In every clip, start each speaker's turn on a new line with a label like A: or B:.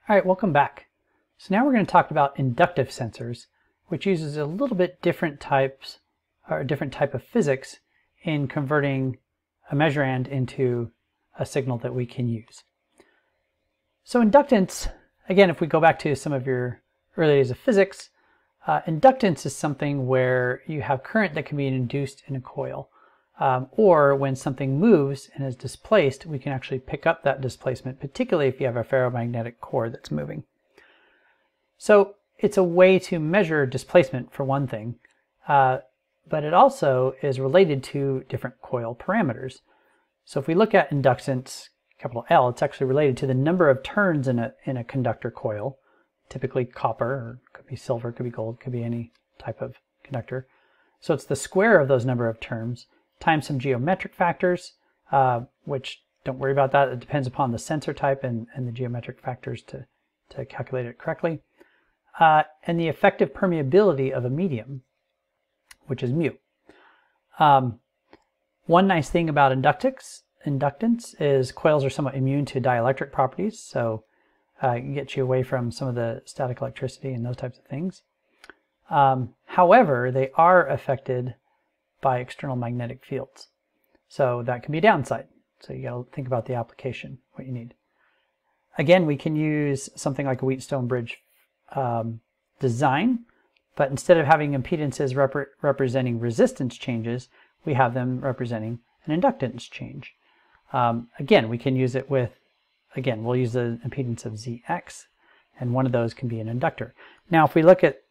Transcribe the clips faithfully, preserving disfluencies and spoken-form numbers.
A: All right, welcome back. So now we're going to talk about inductive sensors, which uses a little bit different types or a different type of physics in converting a measurand into a signal that we can use. So inductance, again, if we go back to some of your early days of physics, uh, inductance is something where you have current that can be induced in a coil. Um, or when something moves and is displaced, we can actually pick up that displacement, particularly if you have a ferromagnetic core that's moving. So it's a way to measure displacement for one thing, uh, but it also is related to different coil parameters. So if we look at inductance, capital L, it's actually related to the number of turns in a, in a conductor coil, typically copper, or it could be silver, it could be gold, it could be any type of conductor. So it's the square of those number of terms times some geometric factors, uh, which don't worry about that. It depends upon the sensor type and, and the geometric factors to, to calculate it correctly. Uh, and the effective permeability of a medium, which is mu. Um, one nice thing about inductance, inductance is coils are somewhat immune to dielectric properties, so uh, it can get you away from some of the static electricity and those types of things. Um, however, they are affected by external magnetic fields. So that can be a downside. So you got to think about the application, what you need. Again, we can use something like a Wheatstone bridge um, design, but instead of having impedances rep representing resistance changes, we have them representing an inductance change. Um, again, we can use it with, again, we'll use the impedance of Z X, and one of those can be an inductor. Now, if we look at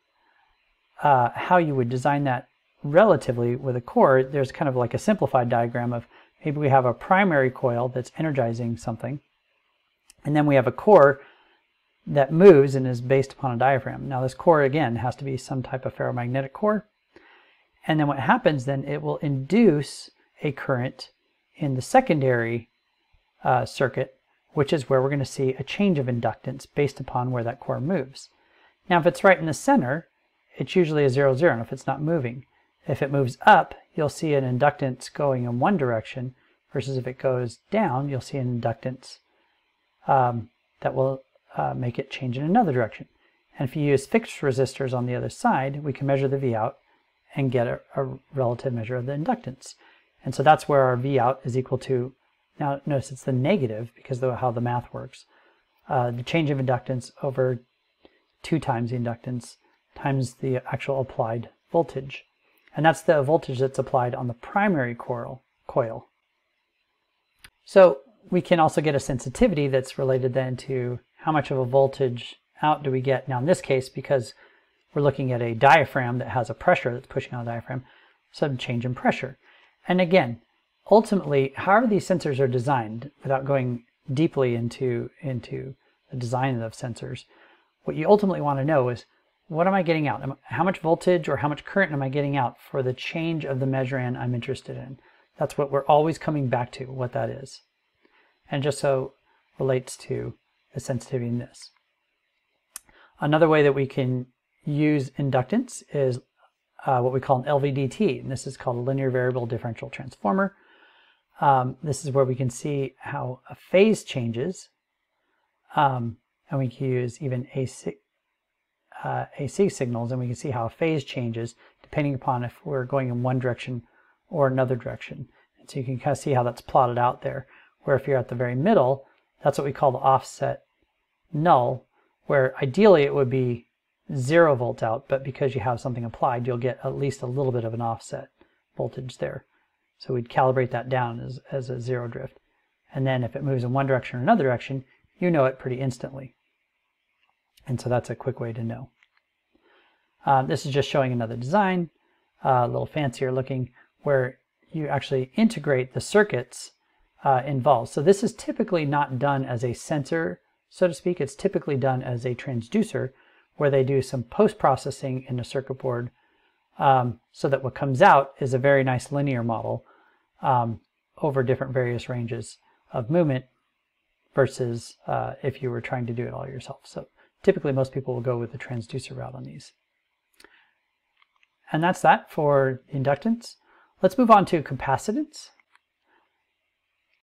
A: uh, how you would design that relatively with a core, there's kind of like a simplified diagram of maybe we have a primary coil that's energizing something, and then we have a core that moves and is based upon a diaphragm. Now this core, again, has to be some type of ferromagnetic core, and then what happens then, it will induce a current in the secondary uh, circuit, which is where we're going to see a change of inductance based upon where that core moves. Now if it's right in the center, it's usually a zero zero, and if it's not moving. If it moves up, you'll see an inductance going in one direction, versus if it goes down, you'll see an inductance um, that will uh, make it change in another direction. And if you use fixed resistors on the other side, we can measure the V out and get a, a relative measure of the inductance. And so that's where our V out is equal to, now notice it's the negative because of how the math works, uh, the change of inductance over two times the inductance times the actual applied voltage. And that's the voltage that's applied on the primary coil. coil. So we can also get a sensitivity that's related then to how much of a voltage out do we get. Now in this case, because we're looking at a diaphragm that has a pressure that's pushing on the diaphragm, some change in pressure. And again, ultimately, however these sensors are designed, without going deeply into, into the design of sensors, what you ultimately want to know is, what am I getting out? How much voltage or how much current am I getting out for the change of the measurand I'm interested in? That's what we're always coming back to, what that is. And just so relates to the sensitivity in this. Another way that we can use inductance is uh, what we call an L V D T, and this is called a linear variable differential transformer. Um, this is where we can see how a phase changes, um, and we can use even A C. Uh, A C signals, and we can see how a phase changes depending upon if we're going in one direction or another direction. And so you can kind of see how that's plotted out there, where if you're at the very middle, that's what we call the offset null, where ideally it would be zero volt out, but because you have something applied, you'll get at least a little bit of an offset voltage there. So we'd calibrate that down as, as a zero drift. And then if it moves in one direction or another direction, you know it pretty instantly. And so that's a quick way to know. Uh, this is just showing another design, uh, a little fancier looking, where you actually integrate the circuits uh, involved. So this is typically not done as a sensor, so to speak. It's typically done as a transducer, where they do some post-processing in the circuit board um, so that what comes out is a very nice linear model um, over different various ranges of movement versus uh, if you were trying to do it all yourself. So typically, most people will go with the transducer route on these. And that's that for inductance. Let's move on to capacitance.